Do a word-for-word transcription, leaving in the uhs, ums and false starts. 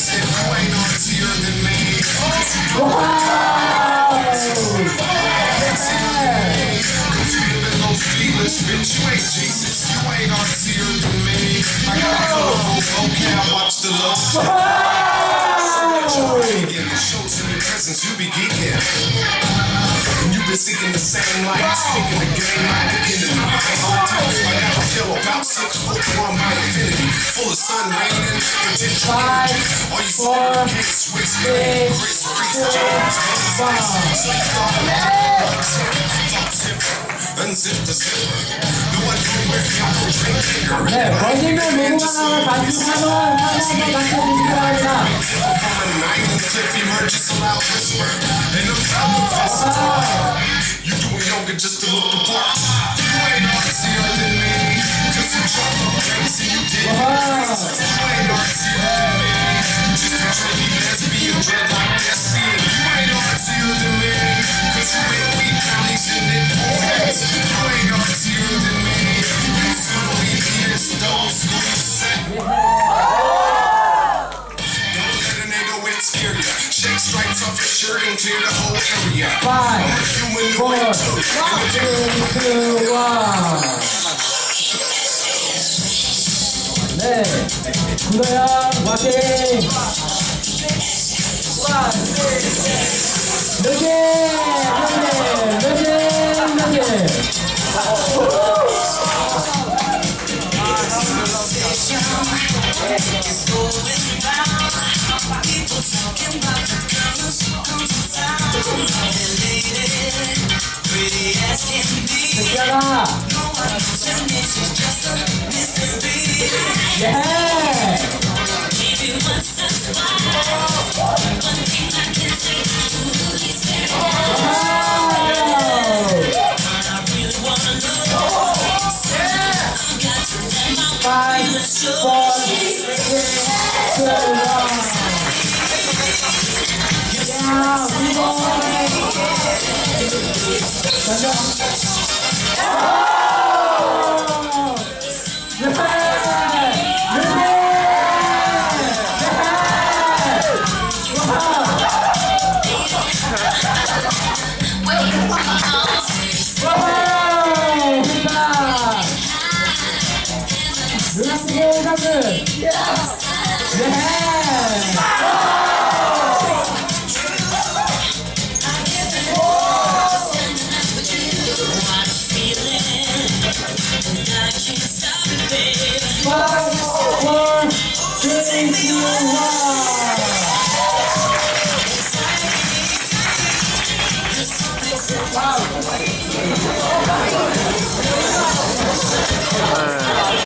said you ain't artier than me. Bitch, you ain't Jesus, you ain't artier than me. I got a colorful vocab, watch the look. Again, the show's in your presence, you be geeking. And you've been seeking the same light, speaking the game like the enemy. I got a kill about six foot one by infinity, full of sun raining, potential energy. All you see can't switch, man. Chris, Chris, James, unzip the zipper. No one can wear your drink. 네, 거짓말 모구만함을 반죽하면 하나님의 같은 일이라 You doing yoga just to look the part. You ain't artier than me, cause you drop the drinks and you did. You ain't artier than me, just a trendy lesbian, dreadlock thespian. You ain't artier than me, cause you ain't weak counties in it. You ain't artier than me, you simply need it, don't squeeze. Shake stripes off your shirt and clear the whole area. Five, four, three, two, one. 네, 김도현 화이팅! 몇 개, 몇 개, 몇 개, 몇 개. 괜찮아. Five, four, three, two, one. Yeah, we won. Wow.